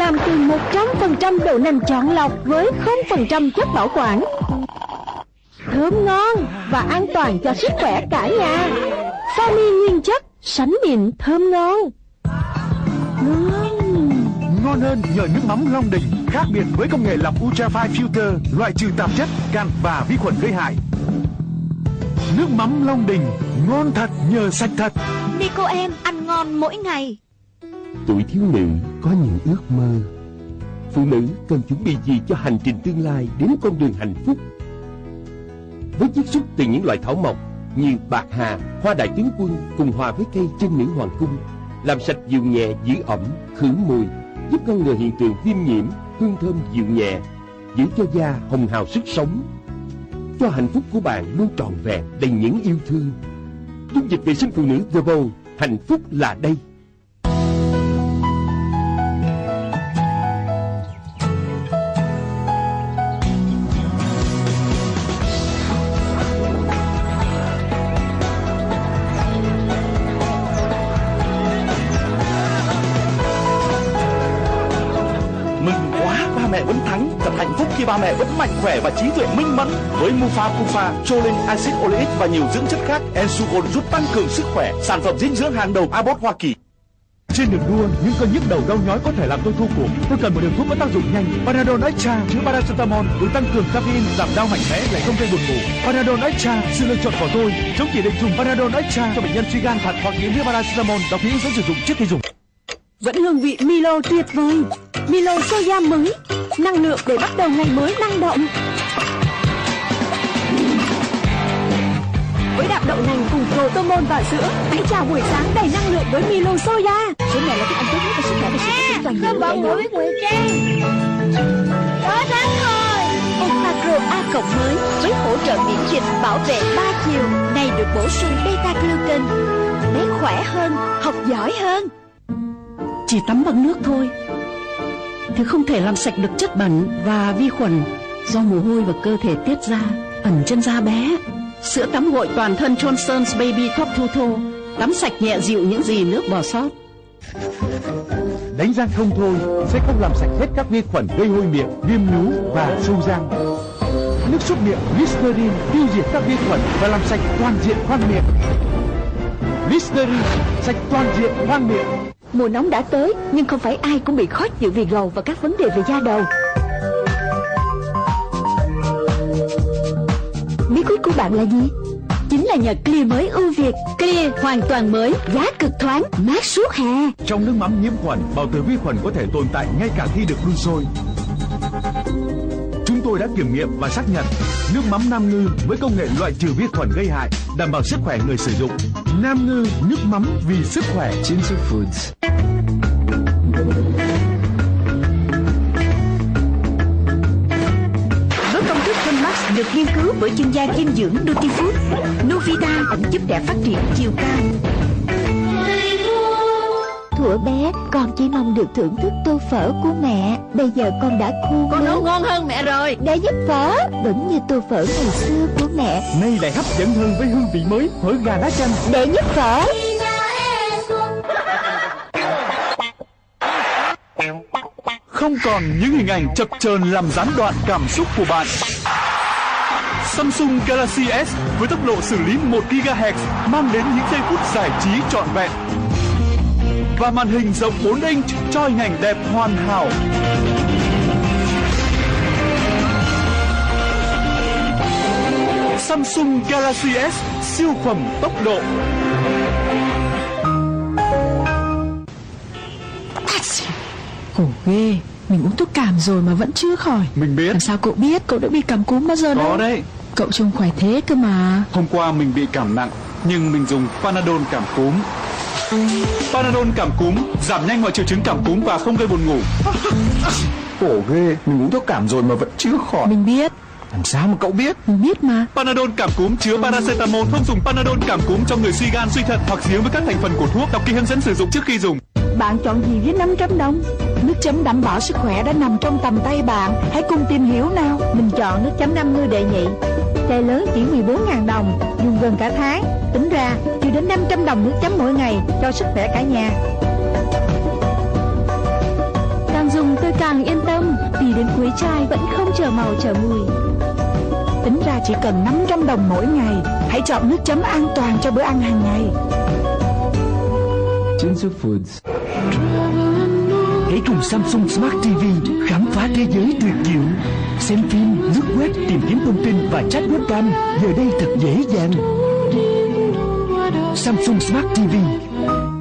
làm từ 100% đậu nành chọn lọc với 0% chất bảo quản. Thơm ngon và an toàn cho sức khỏe cả nhà. Fami nguyên chất, sánh mịn thơm ngon. Ngon hơn nhờ nước mắm Long Đình, khác biệt với công nghệ lọc Ultrafine Filter, loại trừ tạp chất, cặn và vi khuẩn gây hại. Nước mắm Long Đình, ngon thật nhờ sạch thật. Nico em, ăn ngon mỗi ngày. Tuổi thiếu nữ có những ước mơ. Phụ nữ cần chuẩn bị gì cho hành trình tương lai đến con đường hạnh phúc? Với chiết xuất từ những loại thảo mộc như bạc hà, hoa đại tướng quân cùng hòa với cây chân nữ hoàng cung, làm sạch dịu nhẹ giữ ẩm, khử mùi, giúp ngăn ngừa hiện tượng viêm nhiễm, hương thơm dịu nhẹ, giữ cho da hồng hào sức sống, cho hạnh phúc của bạn luôn trọn vẹn đầy những yêu thương. Dung dịch vệ sinh phụ nữ The Bow, hạnh phúc là đây. Mẹ vẫn thắng, thật hạnh phúc khi ba mẹ vẫn mạnh khỏe và trí tuệ minh mẫn. Với Mufa Pufa, choline, axit oleic và nhiều dưỡng chất khác, Ensugon giúp tăng cường sức khỏe. Sản phẩm dinh dưỡng hàng đầu Abbott Hoa Kỳ. Trên đường đua, những cơn nhức đầu đau nhói có thể làm tôi thua cuộc. Tôi cần một liều thuốc có tác dụng nhanh. Panadol Extra chứa paracetamol, được tăng cường caffeine, giảm đau mạnh mẽ, lại không gây buồn ngủ. Panadol Extra, sự lựa chọn của tôi. Chống chỉ định dùng Panadol Extra cho bệnh nhân suy gan thận hoặc nhiễm với paracetamol. Đọc kỹ hướng dẫn sử dụng trước khi dùng. Vẫn hương vị Milo tuyệt vời. Milo soya mới, năng lượng để bắt đầu ngày mới năng động. Với đạm đậu nành cùng protomol và sữa, hãy chào buổi sáng đầy năng lượng với Milo soya. Số này là thức ăn tốt nhất cho sức khỏe và sự phát triển toàn diện. Không bỏ mũi biết ngụy trang. Có thắng rồi. Macro A cộng mới với hỗ trợ miễn dịch bảo vệ 3 chiều, này được bổ sung beta glucan. Bé khỏe hơn, học giỏi hơn. Chỉ tắm bằng nước thôi thì không thể làm sạch được chất bẩn và vi khuẩn do mồ hôi và cơ thể tiết ra ẩn trên da bé. Sữa tắm gội toàn thân Johnson's Baby Top Total, tắm sạch nhẹ dịu những gì nước bỏ sót. Đánh răng không thôi sẽ không làm sạch hết các vi khuẩn gây hôi miệng, viêm nhú và sâu răng. Nước súc miệng Listerine tiêu diệt các vi khuẩn và làm sạch toàn diện khoang miệng. Listerine sạch toàn diện khoang miệng. Mùa nóng đã tới, nhưng không phải ai cũng bị khó chịu vì gầu và các vấn đề về da đầu. Bí quyết của bạn là gì? Chính là nhờ Clear mới ưu việt. Clear hoàn toàn mới, giá cực thoáng, mát suốt hè. Trong nước mắm nhiễm khuẩn, bào tử vi khuẩn có thể tồn tại ngay cả khi được đun sôi. Chúng tôi đã kiểm nghiệm và xác nhận nước mắm Nam Ngư với công nghệ loại trừ vi khuẩn gây hại, đảm bảo sức khỏe người sử dụng. Nam Ngư, nước mắm vì sức khỏe. Chinsu Foods. Với công thức Max được nghiên cứu bởi chuyên gia dinh dưỡng Nutifood, Nuvita giúp trẻ phát triển chiều cao. Thuở bé, con chỉ mong được thưởng thức tô phở của mẹ. Bây giờ con đã khôn. Con nấu ngon hơn mẹ rồi. Để giúp phở vẫn như tô phở ngày xưa của mẹ. Nay lại hấp dẫn hơn với hương vị mới, phở gà lá chanh. Để giúp phở. Không còn những hình ảnh chập chờn làm gián đoạn cảm xúc của bạn. Samsung Galaxy S với tốc độ xử lý 1 GHz mang đến những giây phút giải trí trọn vẹn. Và màn hình rộng 4 inch cho hình ảnh đẹp hoàn hảo. Samsung Galaxy S siêu phẩm tốc độ. Khổ ghê, mình uống thuốc cảm rồi mà vẫn chưa khỏi. Mình biết. Làm sao cậu biết? Cậu đã bị cảm cúm bao giờ đâu? Có đấy. Cậu trông khỏe thế cơ mà. Hôm qua mình bị cảm nặng, nhưng mình dùng Panadol cảm cúm. Panadol cảm cúm giảm nhanh mọi triệu chứng cảm cúm và không gây buồn ngủ. Khổ ghê, mình uống thuốc cảm rồi mà vẫn chưa khỏi. Mình biết. Làm sao mà cậu biết? Mình biết mà. Panadol cảm cúm chứa paracetamol, không dùng Panadol cảm cúm cho người suy gan, suy thận hoặc dị ứng với các thành phần của thuốc. Đọc kỹ hướng dẫn sử dụng trước khi dùng. Bạn chọn gì với 500 đồng? Nước chấm đảm bảo sức khỏe đã nằm trong tầm tay bạn. Hãy cùng tìm hiểu nào. Mình chọn nước chấm 50 đệ nhị. Chai lớn chỉ 14.000 đồng, dùng gần cả tháng. Tính ra chưa đến 500 đồng nước chấm mỗi ngày cho sức khỏe cả nhà. Đang dùng càng yên tâm vì đến cuối chai vẫn không trở màu trở mùi. Tính ra chỉ cần 500 đồng mỗi ngày. Hãy chọn nước chấm an toàn cho bữa ăn hàng ngày. Jinsu Foods. Hãy cùng Samsung Smart TV khám phá thế giới tuyệt diệu. Xem phim, lướt web, tìm kiếm thông tin và chat webcam giờ đây thật dễ dàng. Samsung Smart TV